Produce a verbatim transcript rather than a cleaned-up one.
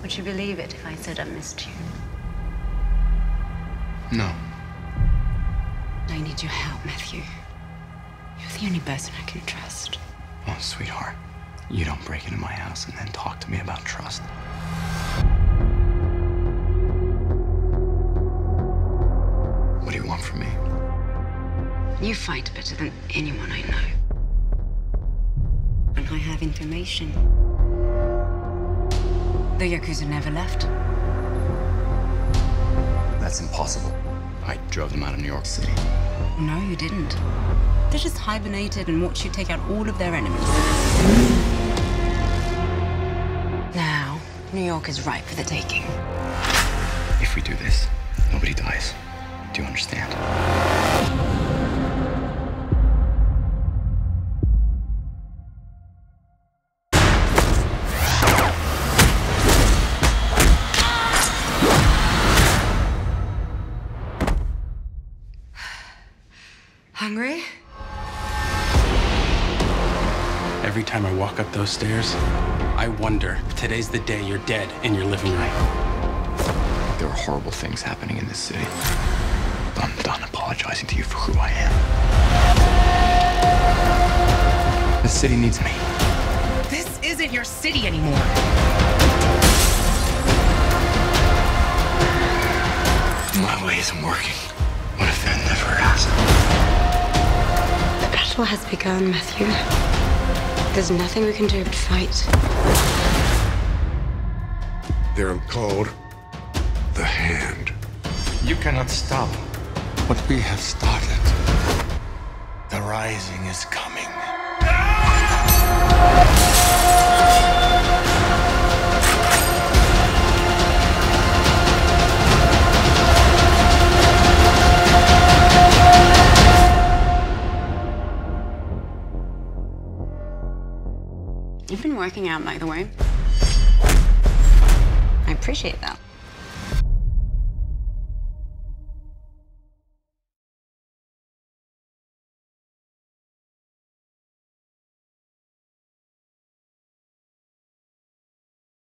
Would you believe it if I said I missed you? No. I need your help, Matthew. You're the only person I can trust. Oh, sweetheart, you don't break into my house and then talk to me about trust. What do you want from me? You fight better than anyone I know. And I have information. The Yakuza never left. That's impossible. I drove them out of New York City. No, you didn't. They just hibernated and watched you take out all of their enemies. Now, New York is ripe for the taking. If we do this, nobody dies. Do you understand? Hungry? Every time I walk up those stairs, I wonder if today's the day you're dead in your living room. There are horrible things happening in this city. I'm done apologizing to you for who I am. The city needs me. This isn't your city anymore. My way isn't working. What if that never has? The battle has begun, Matthew. There's nothing we can do but fight. They're called the Hand. You cannot stop what we have started. The rising is coming. You've been working out, by the way. I appreciate that.